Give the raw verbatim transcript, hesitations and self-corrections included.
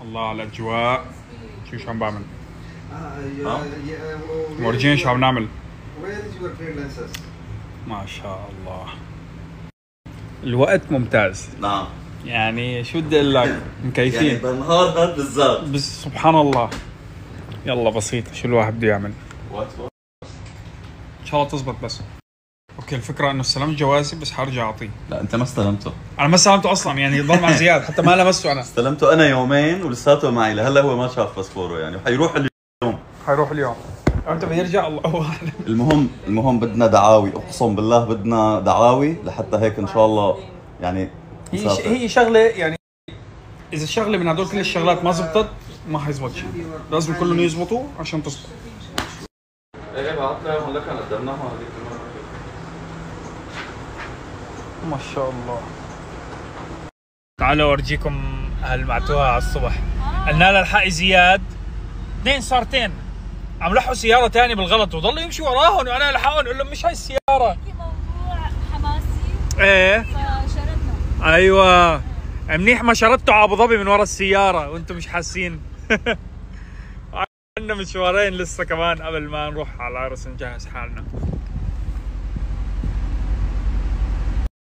الله على الاجواء. شو شو عم بعمل؟ ورجينا شو عم نعمل. ما شاء الله الوقت ممتاز. نعم يعني شو بدي اقول لك، مكيفين يعني بالنهار هذا بالذات. بس سبحان الله. يلا بسيطة، شو الواحد بده يعمل. ان شاء الله تزبط. بس اوكي، الفكرة انه استلمت جوازي بس حرجع اعطيه. لا انت ما استلمته. انا ما استلمته اصلا، يعني ضل مع زياد حتى ما لمسته انا. استلمته انا يومين ولساته معي لهلا، هو ما شاف باسبوره يعني، وحيروح اليوم. حيروح اليوم. انت بيرجع الله اعلم. المهم المهم بدنا دعاوي، اقسم بالله بدنا دعاوي لحتى هيك ان شاء الله يعني. هي ش... هي شغله يعني، اذا الشغله من هدول كل الشغلات ما زبطت ما حيزبط شيء، لازم كلهم يزبطوا عشان تزبط. ايه بعت لهم لك قدمناها هذيك المره. ما شاء الله. تعالوا اورجيكم هالمعتوهه على الصبح. قلنا له الحقي زياد، اثنين صارتين عم لحقوا سياره ثانيه بالغلط وضلوا يمشوا وراهم وانا الحقهم اقول لهم مش هاي السياره. موضوع حماسي ايه فشردنا. ايوه منيح ما شردتوا على ابو ظبي من ورا السياره وانتم مش حاسين. عندنا مشوارين لسه كمان قبل ما نروح على العرس نجهز حالنا.